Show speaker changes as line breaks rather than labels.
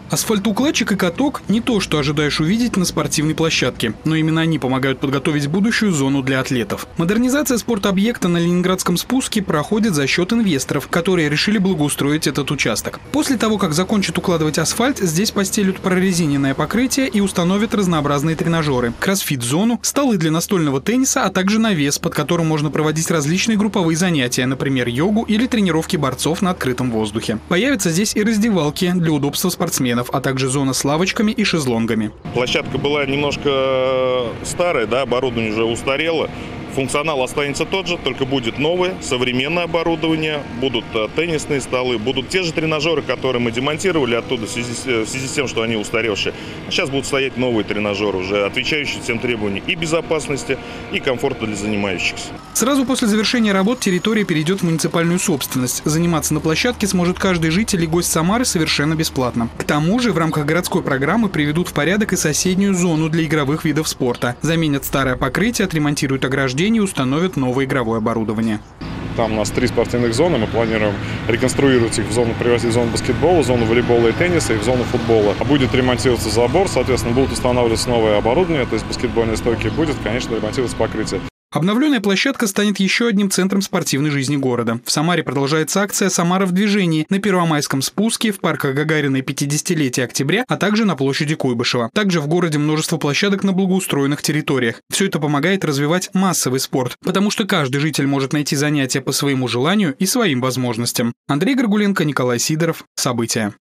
Асфальтоукладчик и каток – не то, что ожидаешь увидеть на спортивной площадке, но именно они помогают подготовить будущую зону для атлетов. Модернизация спортобъекта на Ленинградском спуске проходит за счет инвесторов, которые решили благоустроить этот участок. После того, как закончат укладывать асфальт, здесь постелют прорезиненное покрытие и установят разнообразные тренажеры, кроссфит-зону, столы для настольного тенниса, а также навес, под которым можно проводить различные групповые занятия, например, йогу или тренировки борцов на открытом воздухе. Появятся здесь и раздевалки для удобства спортсменов, а также зона с лавочками и шезлонгами.
Площадка была немножко старая, оборудование уже устарело. Функционал останется тот же, только будет новое, современное оборудование, будут теннисные столы, будут те же тренажеры, которые мы демонтировали оттуда в связи с тем, что они устаревшие. Сейчас будут стоять новые тренажеры, уже отвечающие всем требованиям и безопасности, и комфорта для занимающихся.
Сразу после завершения работ территория перейдет в муниципальную собственность. Заниматься на площадке сможет каждый житель и гость Самары совершенно бесплатно. К тому же в рамках городской программы приведут в порядок и соседнюю зону для игровых видов спорта. Заменят старое покрытие, отремонтируют ограждение и установят новое игровое оборудование.
Там у нас 3 спортивных зоны, мы планируем реконструировать их превратить в зону баскетбола, зону волейбола и тенниса и в зону футбола. Будет ремонтироваться забор, соответственно, будут устанавливаться новое оборудование, то есть баскетбольные стойки, будет, конечно, ремонтироваться покрытие.
Обновленная площадка станет еще одним центром спортивной жизни города. В Самаре продолжается акция «Самара в движении» на Первомайском спуске, в парках Гагарина и 50-летия Октября, а также на площади Куйбышева. Также в городе множество площадок на благоустроенных территориях. Все это помогает развивать массовый спорт, потому что каждый житель может найти занятия по своему желанию и своим возможностям. Андрей Горгуленко, Николай Сидоров. События.